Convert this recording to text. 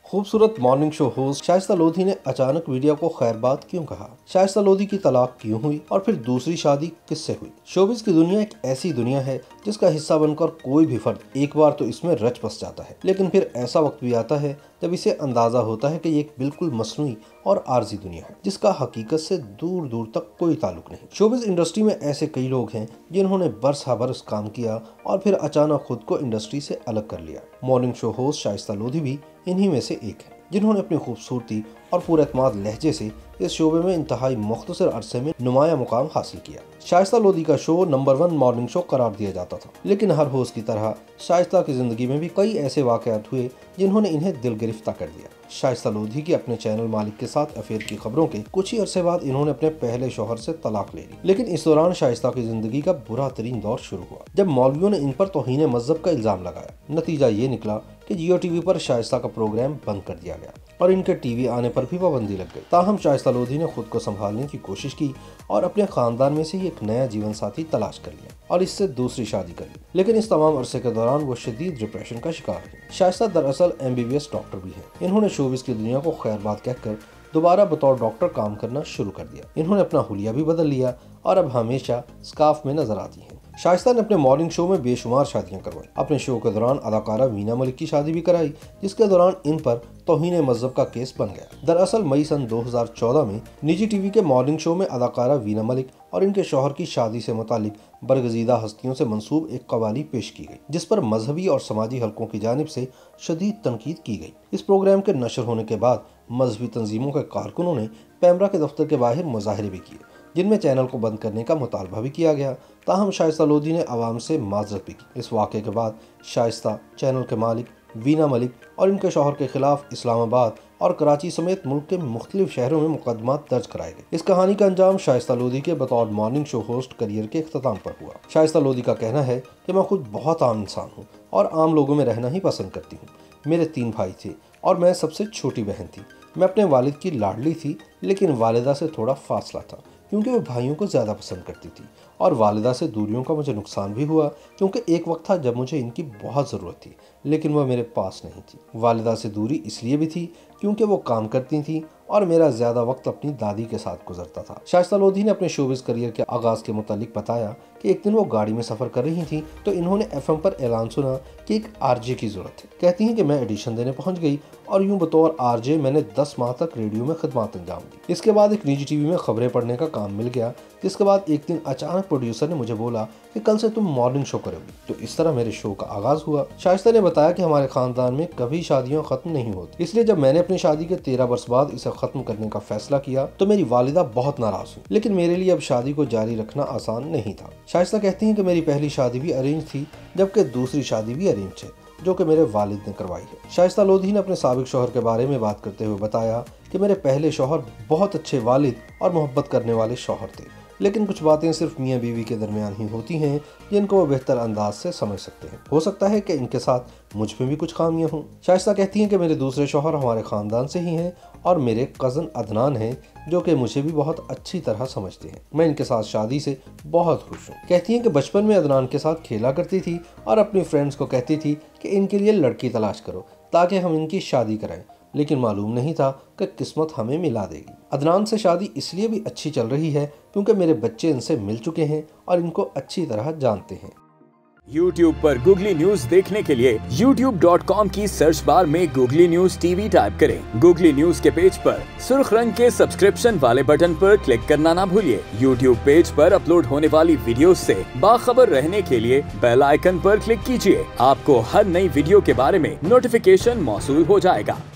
खूबसूरत morning show host Shaista Lodhi ने अचानक मीडिया को खैरबाद क्यों कहा? शाइस्ता लोधी की तलाक क्यों हुई और फिर दूसरी शादी किससे हुई? शोबिज़ की दुनिया एक ऐसी दुनिया है जिसका हिस्सा बनकर कोई भी फर्द एक बार तो इसमें रच बस जाता है, लेकिन फिर ऐसा वक्त भी आता है जब इसे अंदाजा होता है कि ये एक बिल्कुल मसनूई और आर्जी दुनिया है जिसका हकीकत से दूर दूर तक कोई ताल्लुक नहीं। शोबिज़ इंडस्ट्री में ऐसे कई लोग हैं जिन्होंने बरसा बरस काम किया और फिर अचानक खुद को इंडस्ट्री से अलग कर लिया। Morning show host Shaista Lodhi भी इन्हीं में से एक है, जिन्होंने अपनी खूबसूरती और पुरएतमाद लहजे से इस शोबे में इंतहाई मुख्तसर अरसे में नुमाया मुकाम हासिल किया। शाइस्ता लोधी का शो नंबर 1 मॉर्निंग शो करार दिया जाता था, लेकिन हर होस्ट की तरह शाइस्ता की जिंदगी में भी कई ऐसे वाकयात हुए जिन्होंने इन्हें दिल गिरफ्तार कर दिया। शाइस्ता लोधी की अपने चैनल मालिक के साथ अफेयर की खबरों के कुछ ही अरसे बाद इन्होंने अपने पहले शौहर से तलाक ले ली, लेकिन इस दौरान शाइस्ता की जिंदगी का बुरा तरीन दौर शुरू हुआ जब मौलवियों ने इन पर तौहीन मजहब का इल्जाम लगाया। नतीजा ये निकला कि जियो टीवी पर शाइस्ता का प्रोग्राम बंद कर दिया गया और इनके टीवी आने पर भी पाबंदी लग गई। ताहम शाइस्ता लोधी ने खुद को संभालने की कोशिश की और अपने खानदान में से ही एक नया जीवन साथी तलाश कर लिया और इससे दूसरी शादी कर ली, लेकिन इस तमाम अरसे के दौरान वो शदीद डिप्रेशन का शिकार हुई। शाइस्ता दरअसल MBBS डॉक्टर भी है। इन्होंने शोबिज़ की दुनिया को खैरबाद कहकर दोबारा बतौर डॉक्टर काम करना शुरू कर दिया। इन्होंने अपना हुलिया भी बदल लिया और अब हमेशा स्कार्फ में नजर आती हैं। शाइस्ता ने अपने मॉर्निंग शो में बेशुमार शादियां करवाई। अपने शो के दौरान अदाकारा वीना मलिक की शादी भी कराई, जिसके दौरान इन पर तौहीन मजहब का केस बन गया। दरअसल मई सन 2014 में निजी टीवी के मॉर्निंग शो में अदाकारा वीना मलिक और इनके शौहर की शादी से मुतालिक बरगजीदा हस्तियों से मंसूब एक कवाली पेश की गई, जिस पर मजहबी और समाजी हलकों की जानिब से शदीद तनकीद की गई। इस प्रोग्राम के नशर होने के बाद मजहबी तंजीमों के कारकुनों ने पैमरा के दफ्तर के बाहर मुजाहरे भी किए, जिनमें चैनल को बंद करने का मुतालबा भी किया गया। ताहम शाइस्ता लोधी ने आवाम से माजरत भी की। इस वाक़े के बाद शाइस्ता, चैनल के मालिक वीना मलिक और इनके शौहर के खिलाफ इस्लामाबाद और कराची समेत मुल्क के मुख्तलिफ शहरों में मुकदमात दर्ज कराए गए। इस कहानी का अंजाम शाइस्ता लोधी के बतौर मॉर्निंग शो होस्ट करियर के इख्तिताम पर हुआ। शाइस्ता लोधी का कहना है कि मैं खुद बहुत आम इंसान हूँ और आम लोगों में रहना ही पसंद करती हूँ। मेरे 3 भाई थे और मैं सबसे छोटी बहन थी। मैं अपने वालिद की लाडली थी, लेकिन वालिदा से थोड़ा फासला था क्योंकि वो भाइयों को ज़्यादा पसंद करती थी, और वालिदा से दूरियों का मुझे नुकसान भी हुआ क्योंकि एक वक्त था जब मुझे इनकी बहुत ज़रूरत थी, लेकिन वह मेरे पास नहीं थी। वालिदा से दूरी इसलिए भी थी क्योंकि वो काम करती थी और मेरा ज़्यादा वक्त अपनी दादी के साथ गुजरता था। शाइस्ता लोधी ने अपने शोबिज़ करियर के आगाज़ के मुतालिक बताया कि एक दिन वो गाड़ी में सफ़र कर रही थी तो इन्होंने FM पर ऐलान सुना कि एक RJ की ज़रूरत है। कहती हैं कि मैं एडिशन देने पहुंच गई और यूं बतौर RJ मैंने 10 माह तक रेडियो में खिदमत अंजाम दी। इसके बाद एक निजी टीवी में खबरें पढ़ने का काम मिल गया, जिसके बाद एक दिन अचानक प्रोड्यूसर ने मुझे बोला कि कल से तुम मॉर्निंग शो करोगी। तो इस तरह मेरे शो का आगाज़ हुआ। शाइस्ता ने बताया कि हमारे खानदान में कभी शादियाँ ख़त्म नहीं होती, इसलिए जब मैंने अपनी शादी के 13 वर्ष बाद इसे ख़त्म करने का फैसला किया तो मेरी वालिदा बहुत नाराज़ हुई, लेकिन मेरे लिए अब शादी को जारी रखना आसान नहीं था। शाइस्ता कहती हैं कि मेरी पहली शादी भी अरेंज थी, जबकि दूसरी शादी भी अरेंज है जो कि मेरे वालिद ने करवाई है। शाइस्ता लोधी ने अपने साबिक शौहर के बारे में बात करते हुए बताया कि मेरे पहले शौहर बहुत अच्छे वालिद और मोहब्बत करने वाले शौहर थे, लेकिन कुछ बातें सिर्फ मियाँ बीवी के दरमियान ही होती हैं जिनको वो बेहतर अंदाज से समझ सकते हैं। हो सकता है कि इनके साथ मुझ में भी कुछ खामियां हों। शाइस्ता कहती हैं कि मेरे दूसरे शौहर हमारे ख़ानदान से ही हैं और मेरे कज़न अदनान हैं जो कि मुझे भी बहुत अच्छी तरह समझते हैं। मैं इनके साथ शादी से बहुत खुश हूँ। कहती हैं कि बचपन में अदनान के साथ खेला करती थी और अपनी फ्रेंड्स को कहती थी कि इनके लिए लड़की तलाश करो ताकि हम इनकी शादी कराएं, लेकिन मालूम नहीं था कि किस्मत हमें मिला देगी। अदनान से शादी इसलिए भी अच्छी चल रही है क्योंकि मेरे बच्चे इनसे मिल चुके हैं और इनको अच्छी तरह जानते हैं। YouTube पर Googly न्यूज देखने के लिए youtube.com की सर्च बार में Googly न्यूज TV टाइप करें। Googly न्यूज के पेज पर सुर्ख रंग के सब्सक्रिप्शन वाले बटन पर क्लिक करना ना भूलिए। YouTube पेज पर अपलोड होने वाली वीडियोस से बाखबर रहने के लिए बेल आइकन पर क्लिक कीजिए। आपको हर नई वीडियो के बारे में नोटिफिकेशन मौसूल हो जाएगा।